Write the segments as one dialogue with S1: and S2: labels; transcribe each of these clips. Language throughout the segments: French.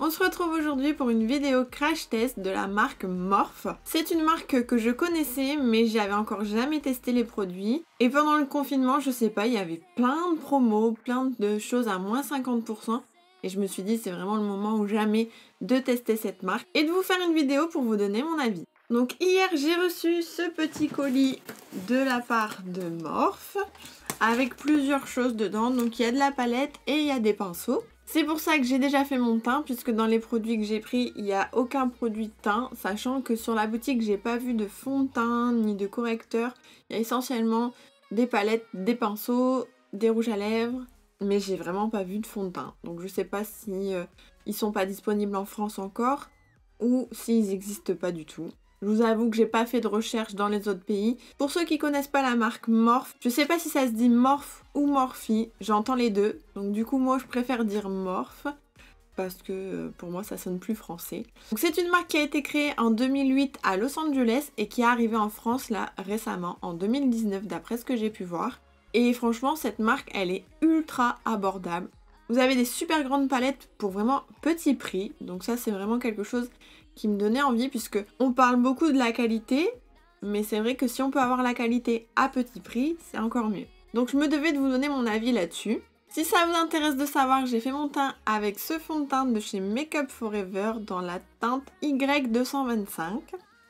S1: On se retrouve aujourd'hui pour une vidéo crash test de la marque Morphe. C'est une marque que je connaissais mais j'avais encore jamais testé les produits. Et pendant le confinement, je sais pas, il y avait plein de promos, plein de choses à moins 50%. Et je me suis dit c'est vraiment le moment ou jamais de tester cette marque et de vous faire une vidéo pour vous donner mon avis. Donc hier j'ai reçu ce petit colis de la part de Morphe avec plusieurs choses dedans. Donc il y a de la palette et il y a des pinceaux. C'est pour ça que j'ai déjà fait mon teint, puisque dans les produits que j'ai pris, il n'y a aucun produit teint, sachant que sur la boutique, j'ai pas vu de fond de teint ni de correcteur. Il y a essentiellement des palettes, des pinceaux, des rouges à lèvres, mais j'ai vraiment pas vu de fond de teint. Donc je sais pas si ils sont pas disponibles en France encore, ou s'ils n'existent pas du tout. Je vous avoue que j'ai pas fait de recherche dans les autres pays. Pour ceux qui connaissent pas la marque Morphe, je sais pas si ça se dit Morphe ou Morphe, j'entends les deux. Donc du coup moi je préfère dire Morphe parce que pour moi ça sonne plus français. Donc c'est une marque qui a été créée en 2008 à Los Angeles et qui est arrivée en France là récemment en 2019 d'après ce que j'ai pu voir. Et franchement cette marque elle est ultra abordable. Vous avez des super grandes palettes pour vraiment petit prix. Donc ça c'est vraiment quelque chose qui me donnait envie puisque on parle beaucoup de la qualité, mais c'est vrai que si on peut avoir la qualité à petit prix, c'est encore mieux. Donc je me devais de vous donner mon avis là-dessus. Si ça vous intéresse de savoir, j'ai fait mon teint avec ce fond de teint de chez Make Up Forever dans la teinte Y225.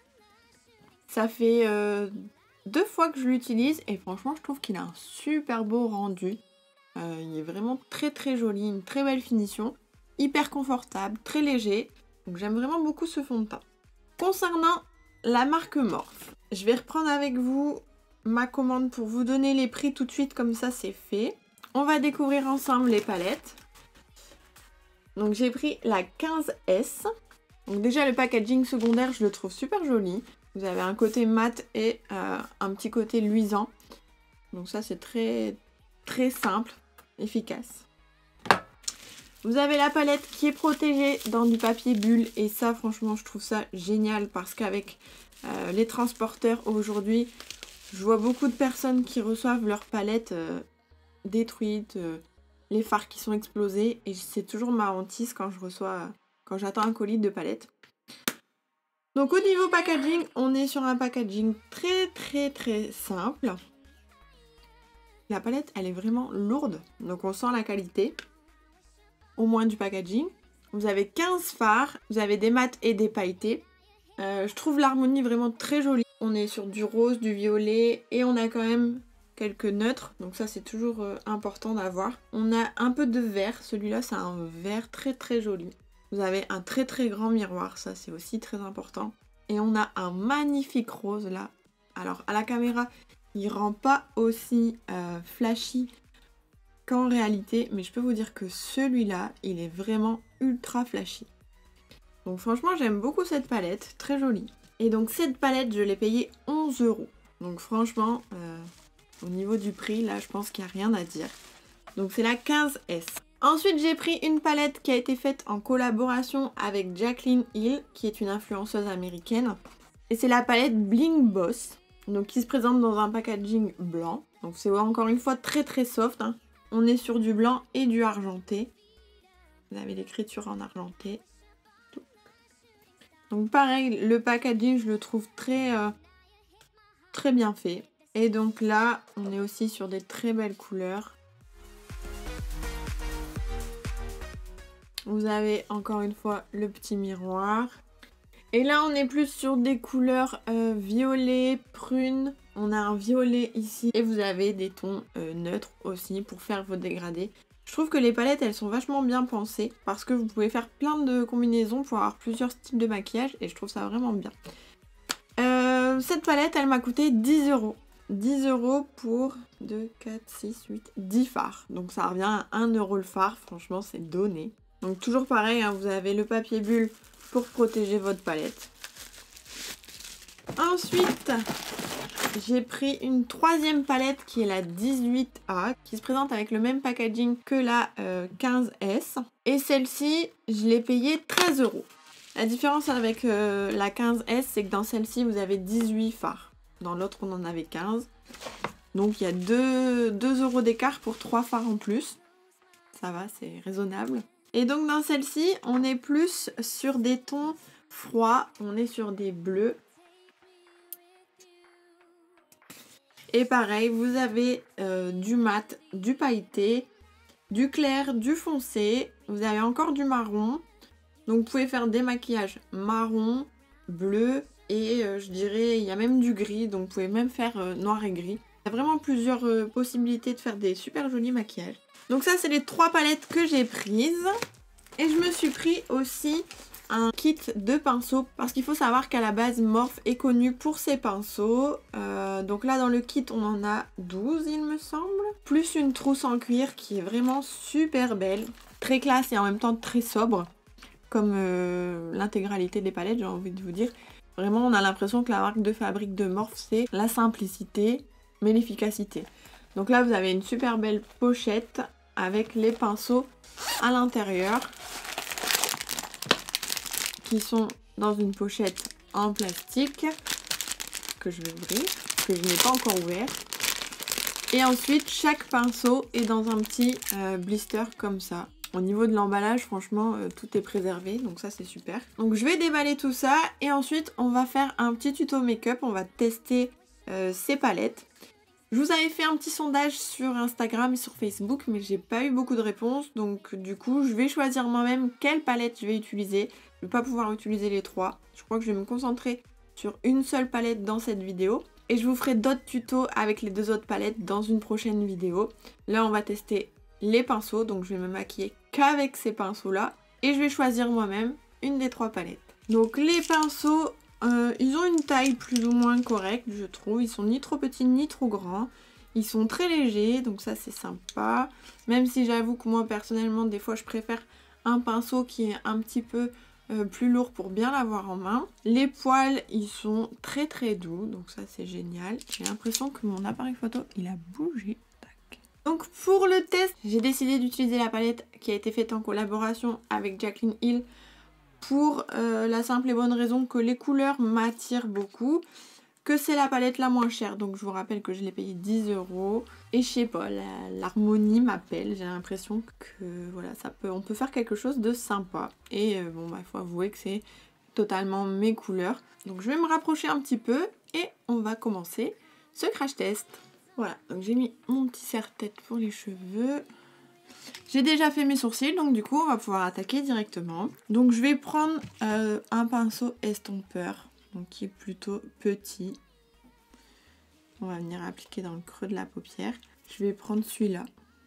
S1: Ça fait 2 fois que je l'utilise et franchement je trouve qu'il a un super beau rendu. Il est vraiment très très joli, une très belle finition, hyper confortable, très léger. Donc j'aime vraiment beaucoup ce fond de teint. Concernant la marque Morphe, je vais reprendre avec vous ma commande pour vous donner les prix tout de suite, comme ça c'est fait. On va découvrir ensemble les palettes. Donc j'ai pris la 15S. Donc déjà le packaging secondaire je le trouve super joli. Vous avez un côté mat et un petit côté luisant. Donc ça c'est très très simple, efficace. Vous avez la palette qui est protégée dans du papier bulle et ça franchement je trouve ça génial parce qu'avec les transporteurs aujourd'hui je vois beaucoup de personnes qui reçoivent leur palette détruite, les fards qui sont explosés et c'est toujours ma hantise quand j'attends un colis de palette. Donc au niveau packaging, on est sur un packaging très très très simple. La palette elle est vraiment lourde donc on sent la qualité. Au moins du packaging. Vous avez 15 fards, vous avez des mats et des pailletés. Je trouve l'harmonie vraiment très jolie. On est sur du rose, du violet et on a quand même quelques neutres. Donc ça c'est toujours important d'avoir. On a un peu de vert, celui-là c'est un vert très très joli. Vous avez un très très grand miroir, ça c'est aussi très important. Et on a un magnifique rose là. Alors à la caméra, il rend pas aussi flashy qu'en réalité, mais je peux vous dire que celui-là, il est vraiment ultra flashy. Donc franchement, j'aime beaucoup cette palette, très jolie. Et donc cette palette, je l'ai payée 11 €. Donc franchement, au niveau du prix, là, je pense qu'il n'y a rien à dire. Donc c'est la 15S. Ensuite, j'ai pris une palette qui a été faite en collaboration avec Jaclyn Hill, qui est une influenceuse américaine. Et c'est la palette Bling Boss, donc qui se présente dans un packaging blanc. Donc c'est encore une fois très très soft, hein. On est sur du blanc et du argenté. Vous avez l'écriture en argenté. Donc pareil, le packaging, je le trouve très, très bien fait. Et donc là, on est aussi sur des très belles couleurs. Vous avez encore une fois le petit miroir. Et là, on est plus sur des couleurs violet, prune. On a un violet ici et vous avez des tons neutres aussi pour faire vos dégradés. Je trouve que les palettes, elles sont vachement bien pensées parce que vous pouvez faire plein de combinaisons pour avoir plusieurs styles de maquillage et je trouve ça vraiment bien. Cette palette, elle m'a coûté 10 €. 10 € pour 2, 4, 6, 8, 10 fards. Donc ça revient à 1 € le fard, franchement c'est donné. Donc toujours pareil, hein, vous avez le papier bulle pour protéger votre palette. Ensuite, j'ai pris une troisième palette qui est la 18A, qui se présente avec le même packaging que la 15S. Et celle-ci, je l'ai payée 13 €. La différence avec la 15S, c'est que dans celle-ci, vous avez 18 fards. Dans l'autre, on en avait 15. Donc il y a 2 € d'écart pour 3 fards en plus. Ça va, c'est raisonnable. Et donc dans celle-ci, on est plus sur des tons froids, on est sur des bleus. Et pareil, vous avez du mat, du pailleté, du clair, du foncé, vous avez encore du marron. Donc vous pouvez faire des maquillages marron, bleu et je dirais il y a même du gris, donc vous pouvez même faire noir et gris. Il y a vraiment plusieurs possibilités de faire des super jolis maquillages. Donc ça c'est les 3 palettes que j'ai prises. Et je me suis pris aussi un kit de pinceaux parce qu'il faut savoir qu'à la base Morphe est connu pour ses pinceaux. Donc là dans le kit on en a 12 il me semble. Plus une trousse en cuir qui est vraiment super belle. Très classe et en même temps très sobre. Comme l'intégralité des palettes j'ai envie de vous dire. Vraiment on a l'impression que la marque de fabrique de Morphe c'est la simplicité mais l'efficacité. Donc là vous avez une super belle pochette avec les pinceaux à l'intérieur qui sont dans une pochette en plastique que je vais ouvrir, que je n'ai pas encore ouvert. Et ensuite chaque pinceau est dans un petit blister comme ça. Au niveau de l'emballage franchement tout est préservé donc ça c'est super. Donc je vais déballer tout ça et ensuite on va faire un petit tuto make-up, on va tester ces palettes. Je vous avais fait un petit sondage sur Instagram et sur Facebook mais j'ai pas eu beaucoup de réponses donc du coup je vais choisir moi-même quelle palette je vais utiliser. Je vais pas pouvoir utiliser les 3. Je crois que je vais me concentrer sur une seule palette dans cette vidéo et je vous ferai d'autres tutos avec les 2 autres palettes dans une prochaine vidéo. Là on va tester les pinceaux donc je vais me maquiller qu'avec ces pinceaux là et je vais choisir moi-même une des 3 palettes. Donc les pinceaux ils ont une taille plus ou moins correcte je trouve, ils sont ni trop petits ni trop grands, ils sont très légers donc ça c'est sympa, même si j'avoue que moi personnellement des fois je préfère un pinceau qui est un petit peu plus lourd pour bien l'avoir en main. Les poils ils sont très très doux donc ça c'est génial, j'ai l'impression que mon appareil photo il a bougé. Tac. Donc pour le test j'ai décidé d'utiliser la palette qui a été faite en collaboration avec Jaclyn Hill pour la simple et bonne raison que les couleurs m'attirent beaucoup, que c'est la palette la moins chère. Donc je vous rappelle que je l'ai payé 10 € et je sais pas, l'harmonie m'appelle. J'ai l'impression que voilà, on peut faire quelque chose de sympa. Et bon bah il faut avouer que c'est totalement mes couleurs. Donc je vais me rapprocher un petit peu et on va commencer ce crash test. Voilà, donc j'ai mis mon petit serre-tête pour les cheveux. J'ai déjà fait mes sourcils donc du coup on va pouvoir attaquer directement. Donc je vais prendre un pinceau estompeur donc qui est plutôt petit. On va venir appliquer dans le creux de la paupière. Je vais prendre celui-là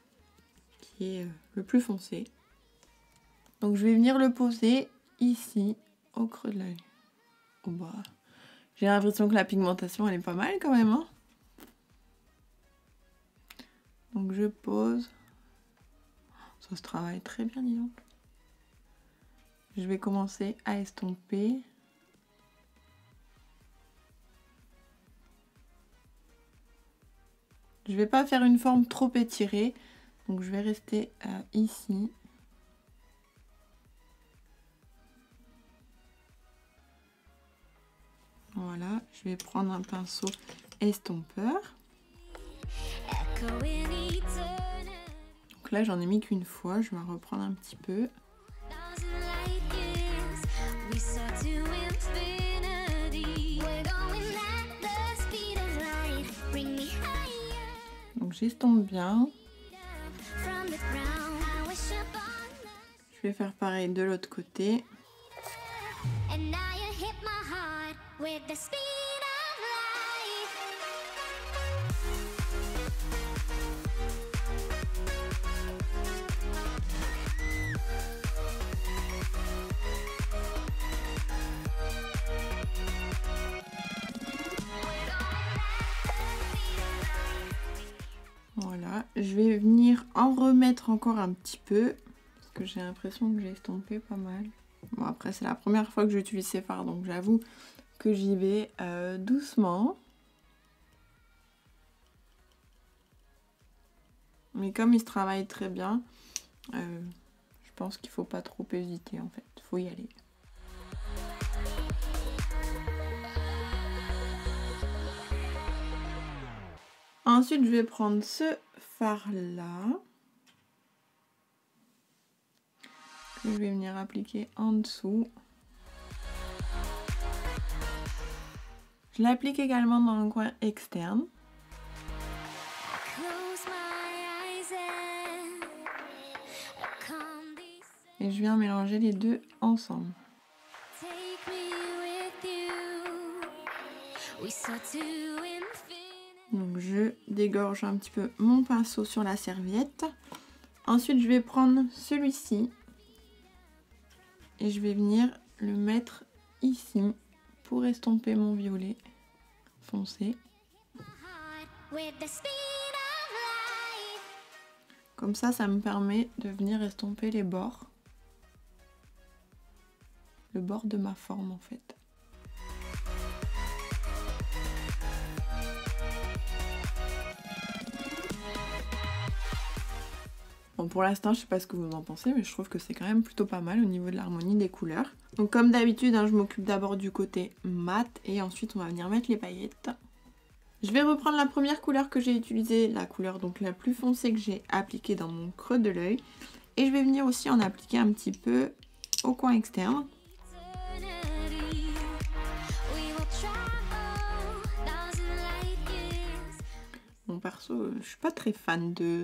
S1: qui est le plus foncé. Donc je vais venir le poser ici au creux de l'œil. Oh bah, j'ai l'impression que la pigmentation elle est pas mal quand même hein. Donc je pose. Ça se travaille très bien, dis donc. Je vais commencer à estomper. Je vais pas faire une forme trop étirée, donc je vais rester ici. Voilà, je vais prendre un pinceau estompeur. Donc là j'en ai mis qu'une fois, je vais en reprendre un petit peu. Donc j'estompe bien. Je vais faire pareil de l'autre côté. Voilà, je vais venir en remettre encore un petit peu parce que j'ai l'impression que j'ai estompé pas mal. Bon après c'est la première fois que j'utilise ces fards donc j'avoue que j'y vais doucement. Mais comme il se travaille très bien, je pense qu'il faut pas trop hésiter en fait, il faut y aller. Ensuite, je vais prendre ce fard-là. que je vais venir appliquer en dessous. Je l'applique également dans le coin externe. Et je viens mélanger les deux ensemble. Donc je dégorge un petit peu mon pinceau sur la serviette. Ensuite je vais prendre celui-ci et je vais venir le mettre ici pour estomper mon violet foncé. Comme ça me permet de venir estomper les bords. Le bord de ma forme en fait. Bon, pour l'instant, je sais pas ce que vous en pensez, mais je trouve que c'est quand même plutôt pas mal au niveau de l'harmonie des couleurs. Donc comme d'habitude, hein, je m'occupe d'abord du côté mat et ensuite on va venir mettre les paillettes. Je vais reprendre la première couleur que j'ai utilisée, la couleur donc la plus foncée que j'ai appliquée dans mon creux de l'œil. Et je vais venir aussi en appliquer un petit peu au coin externe. Bon, perso, je suis pas très fan de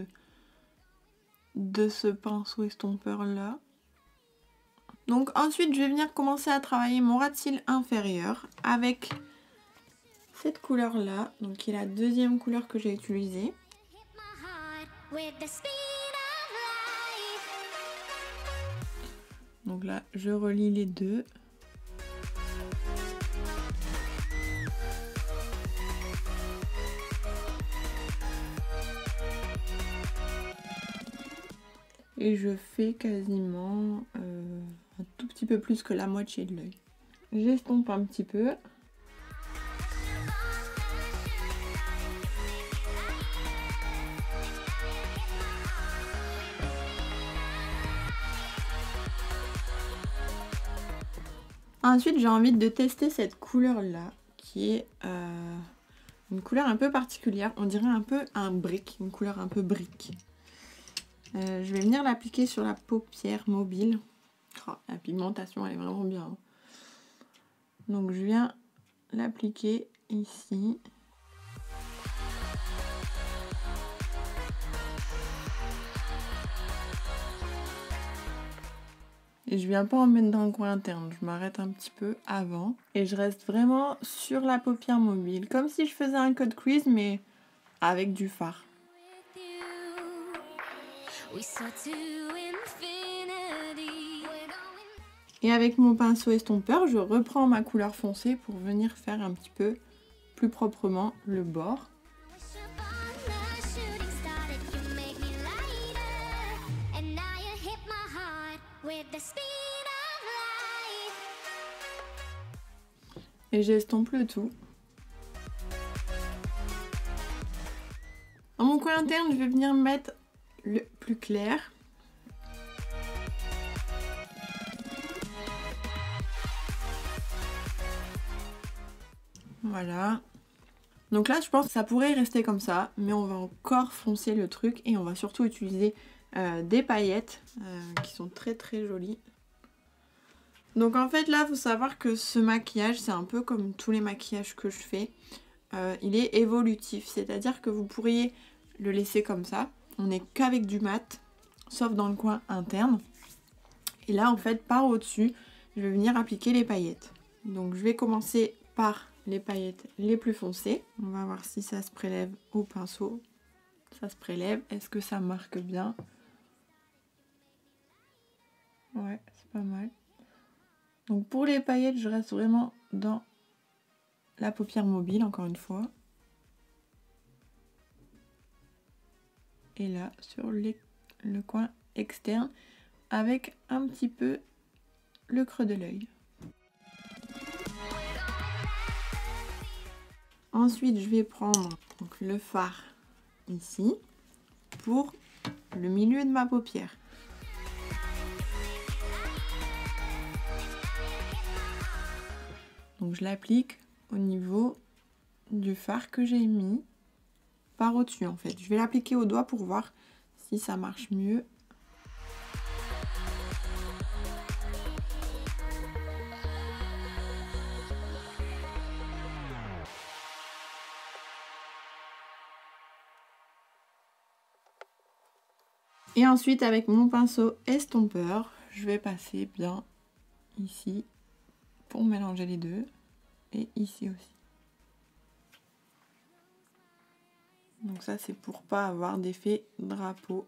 S1: ce pinceau estompeur là. Donc ensuite je vais venir commencer à travailler mon ras de cils inférieur avec cette couleur là, donc qui est la deuxième couleur que j'ai utilisée. Donc là je relie les deux. Et je fais quasiment un tout petit peu plus que la moitié de l'œil. J'estompe un petit peu. Ensuite, j'ai envie de tester cette couleur-là, qui est une couleur un peu particulière. On dirait un peu un brick, une couleur un peu brick. Je vais venir l'appliquer sur la paupière mobile. Oh, la pigmentation, elle est vraiment bien. Donc je viens l'appliquer ici. Et je viens pas en mettre dans le coin interne, je m'arrête un petit peu avant. Et je reste vraiment sur la paupière mobile, comme si je faisais un cut crease, mais avec du fard. Et avec mon pinceau estompeur, je reprends ma couleur foncée pour venir faire un petit peu plus proprement le bord. Et j'estompe le tout. Dans mon coin interne, je vais venir mettre le plus clair. Voilà. Donc là, je pense que ça pourrait rester comme ça, mais on va encore foncer le truc et on va surtout utiliser des paillettes qui sont très très jolies. Donc en fait là, il faut savoir que ce maquillage, c'est un peu comme tous les maquillages que je fais. Il est évolutif, c'est-à-dire que vous pourriez le laisser comme ça. On n'est qu'avec du mat, sauf dans le coin interne. Et là, en fait, par au-dessus, je vais venir appliquer les paillettes. Donc je vais commencer par les paillettes les plus foncées. On va voir si ça se prélève au pinceau. Ça se prélève. Est-ce que ça marque bien? Ouais, c'est pas mal. Donc pour les paillettes, je reste vraiment dans la paupière mobile, encore une fois. Et là, sur le coin externe, avec un petit peu le creux de l'œil. Ensuite, je vais prendre donc, le fard ici pour le milieu de ma paupière. Donc je l'applique au niveau du fard que j'ai mis par au-dessus en fait. Je vais l'appliquer au doigt pour voir si ça marche mieux. Et ensuite avec mon pinceau estompeur, je vais passer bien ici pour mélanger les deux. Et ici aussi. Donc ça c'est pour pas avoir d'effet drapeau.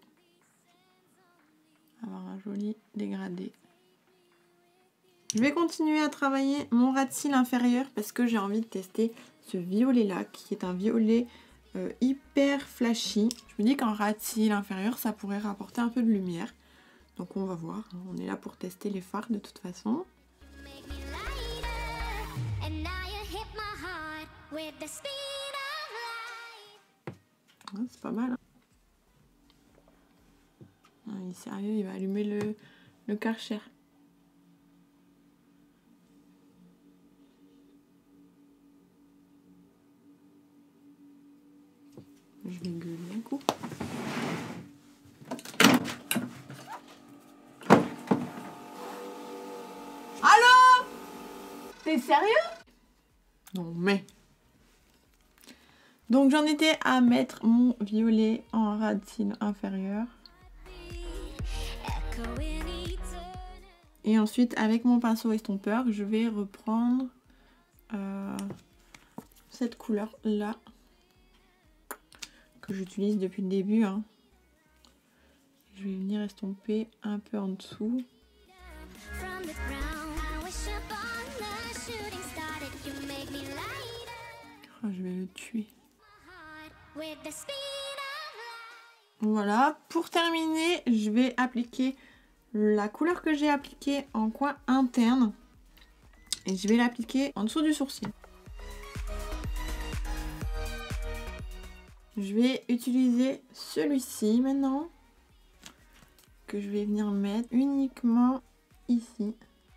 S1: Avoir un joli dégradé. Je vais continuer à travailler mon ras de cils inférieur parce que j'ai envie de tester ce violet là qui est un violet hyper flashy. Je me dis qu'en ras de cils inférieur ça pourrait rapporter un peu de lumière. Donc on va voir, on est là pour tester les fards de toute façon. Ouais, c'est pas mal. Hein. Il est sérieux, il va allumer le Karcher. Je vais gueuler un coup. Allô? T'es sérieux? Non mais... Donc j'en étais à mettre mon violet en ras de cils inférieur. Et ensuite avec mon pinceau estompeur, je vais reprendre cette couleur là. Que j'utilise depuis le début. Hein. Je vais venir estomper un peu en dessous. Oh, je vais le tuer. Voilà, pour terminer, je vais appliquer la couleur que j'ai appliquée en coin interne. Et je vais l'appliquer en dessous du sourcil. Je vais utiliser celui-ci maintenant, que je vais venir mettre uniquement ici.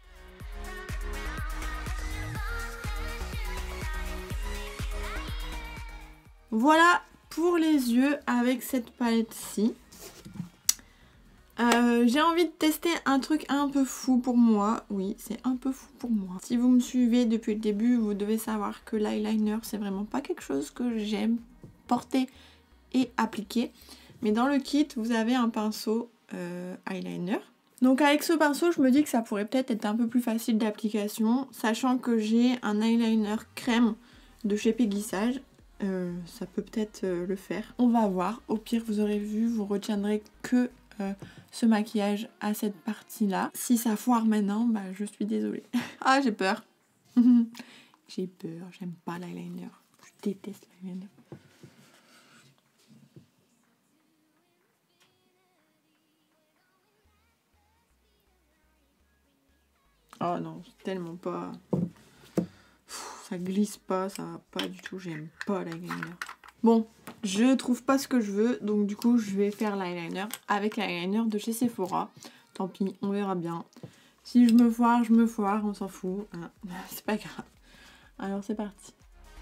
S1: Voilà pour les yeux avec cette palette-ci. J'ai envie de tester un truc un peu fou pour moi. Oui, c'est un peu fou pour moi. Si vous me suivez depuis le début, vous devez savoir que l'eyeliner, c'est vraiment pas quelque chose que j'aime porter et appliquer. Mais dans le kit, vous avez un pinceau eyeliner. Donc avec ce pinceau, je me dis que ça pourrait peut-être être un peu plus facile d'application, sachant que j'ai un eyeliner crème de chez Peggy Sage. Ça peut peut-être le faire. On va voir. Au pire, vous aurez vu, vous retiendrez que ce maquillage à cette partie-là. Si ça foire maintenant, bah, je suis désolée. Ah, j'ai peur. J'ai peur. J'aime pas l'eyeliner. Je déteste l'eyeliner. Oh non, c'est tellement pas... Ça glisse pas, ça va pas du tout. J'aime pas l'eyeliner. Bon, je trouve pas ce que je veux, donc du coup je vais faire l'eyeliner avec l'eyeliner de chez Sephora. Tant pis, on verra bien. Si je me foire, on s'en fout. Hein. C'est pas grave. Alors c'est parti.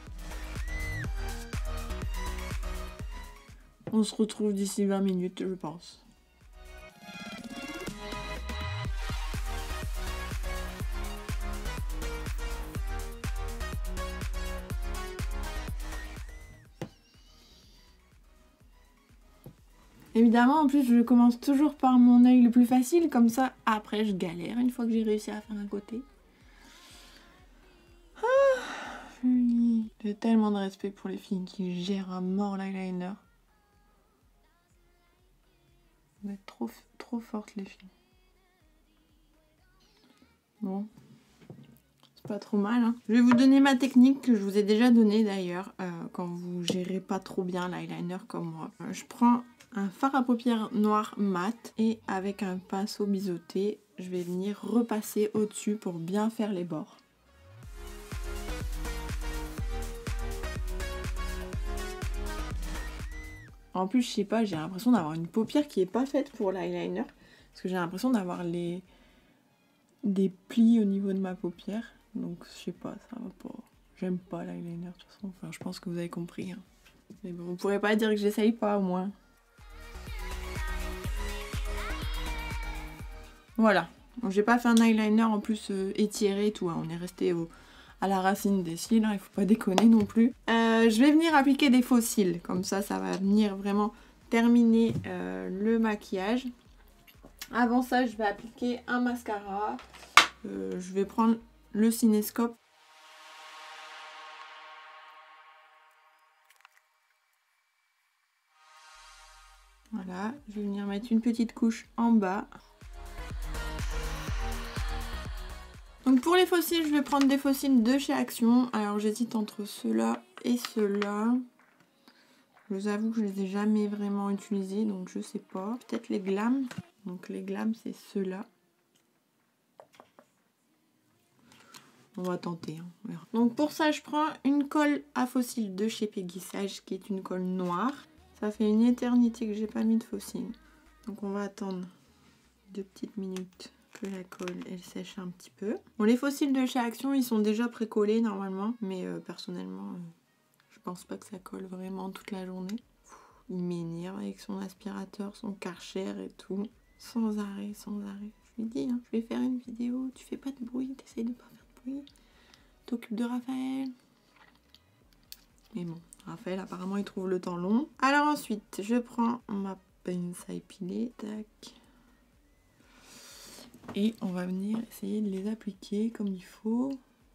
S1: On se retrouve d'ici 20 minutes, je pense. Évidemment, en plus, je commence toujours par mon œil le plus facile, comme ça, après, je galère une fois que j'ai réussi à faire un côté. Ah, j'ai tellement de respect pour les filles qui gèrent à mort l'eyeliner. Vous êtes trop fortes, les filles. Bon. C'est pas trop mal, hein. Je vais vous donner ma technique que je vous ai déjà donnée, d'ailleurs, quand vous gérez pas trop bien l'eyeliner comme moi. Je prends un fard à paupières noir mat et avec un pinceau biseauté, je vais venir repasser au-dessus pour bien faire les bords. En plus, je sais pas, j'ai l'impression d'avoir une paupière qui est pas faite pour l'eyeliner. Parce que j'ai l'impression d'avoir des plis au niveau de ma paupière. Donc, je sais pas, ça va pas. J'aime pas l'eyeliner de toute façon. Enfin, je pense que vous avez compris. Hein. Mais bon, vous pourrez pas dire que j'essaye pas au moins. Voilà, donc j'ai pas fait un eyeliner en plus étiré et tout, hein. On est resté à la racine des cils, hein. Il faut pas déconner non plus. Je vais venir appliquer des faux cils, comme ça, ça va venir vraiment terminer le maquillage. Avant ça, je vais appliquer un mascara. Je vais prendre le Cinescope. Voilà, je vais venir mettre une petite couche en bas. Donc pour les faux cils, je vais prendre des faux cils de chez Action. Alors j'hésite entre ceux-là et ceux-là. Je vous avoue que je les ai jamais vraiment utilisés, donc je sais pas. Peut-être les Glam. Donc les Glam, c'est ceux-là. On va tenter. Hein, on verra. Donc pour ça, je prends une colle à faux cils de chez Peggy Sage, qui est une colle noire. Ça fait une éternité que j'ai pas mis de faux cils. Donc on va attendre 2 petites minutes que la colle elle sèche un petit peu. Bon, les faux cils de chez Action, ils sont déjà pré-collés normalement, mais personnellement, je pense pas que ça colle vraiment toute la journée. Il m'énerve avec son aspirateur, son Karcher et tout. Sans arrêt, sans arrêt. Je lui dis, hein, je vais faire une vidéo, tu fais pas de bruit, t'essayes de pas faire de bruit. T'occupes de Raphaël. Mais bon, Raphaël apparemment il trouve le temps long. Alors ensuite, je prends ma pince à épiler. Tac. Et on va venir essayer de les appliquer comme il faut.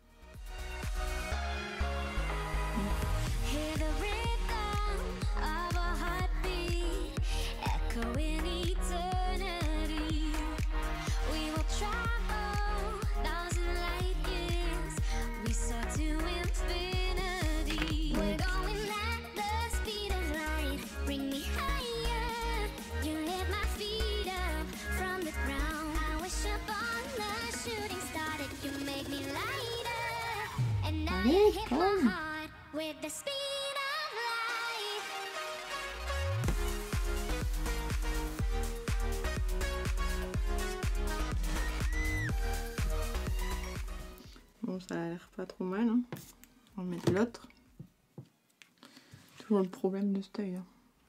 S1: Bon, ça a l'air pas trop mal. Hein. On va mettre l'autre. Toujours le problème de cet œil. Hein.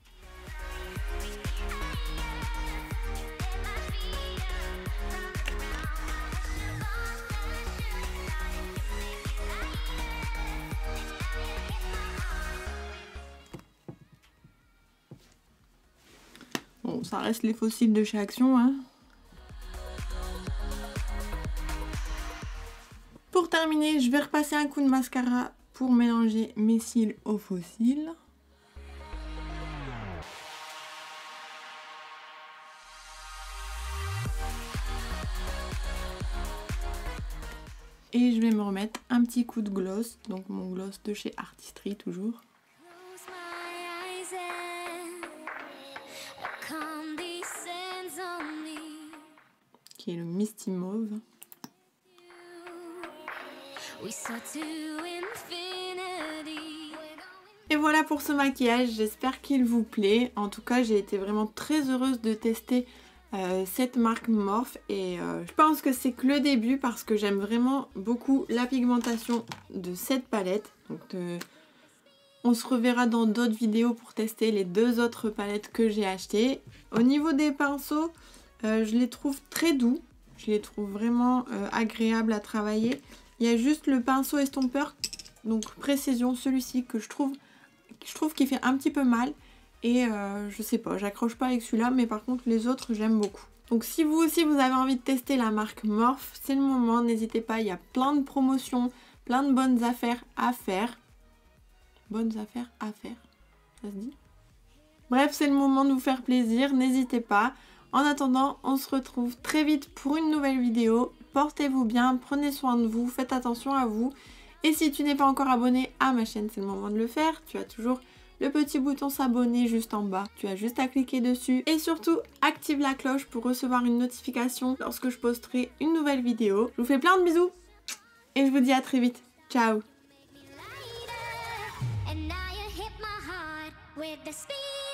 S1: Bon, ça reste les faux cils de chez Action. Hein. Pour terminer, je vais repasser un coup de mascara pour mélanger mes cils aux faux cils. Et je vais me remettre un petit coup de gloss, donc mon gloss de chez Artistry toujours. Qui est le Misty Mauve. Et voilà pour ce maquillage, j'espère qu'il vous plaît. En tout cas, j'ai été vraiment très heureuse de tester cette marque Morphe et je pense que c'est que le début parce que j'aime vraiment beaucoup la pigmentation de cette palette. Donc on se reverra dans d'autres vidéos pour tester les 2 autres palettes que j'ai achetées. Au niveau des pinceaux, je les trouve très doux, je les trouve vraiment agréables à travailler. Il y a juste le pinceau estompeur, donc précision, celui-ci que je trouve qu'il fait un petit peu mal. Et je sais pas, j'accroche pas avec celui-là, mais par contre les autres j'aime beaucoup. Donc si vous aussi vous avez envie de tester la marque Morphe, c'est le moment, n'hésitez pas, il y a plein de promotions, plein de bonnes affaires à faire. Bonnes affaires à faire, ça se dit? Bref, c'est le moment de vous faire plaisir, n'hésitez pas. En attendant, on se retrouve très vite pour une nouvelle vidéo. Portez-vous bien, prenez soin de vous, faites attention à vous. Et si tu n'es pas encore abonné à ma chaîne, c'est le moment de le faire. Tu as toujours le petit bouton s'abonner juste en bas. Tu as juste à cliquer dessus. Et surtout, active la cloche pour recevoir une notification lorsque je posterai une nouvelle vidéo. Je vous fais plein de bisous et je vous dis à très vite. Ciao!